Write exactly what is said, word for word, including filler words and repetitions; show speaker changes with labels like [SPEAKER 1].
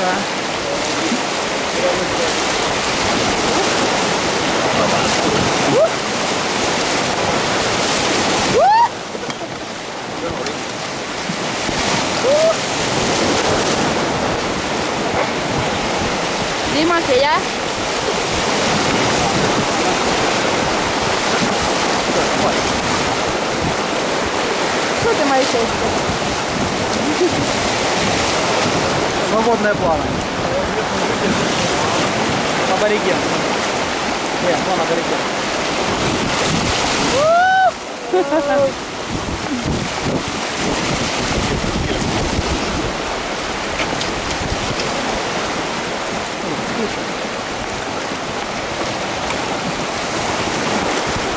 [SPEAKER 1] красиво. Дима, Фея. Что ты, моя счастье?
[SPEAKER 2] Свободное плавание. Абориген. Нет, вон абориген.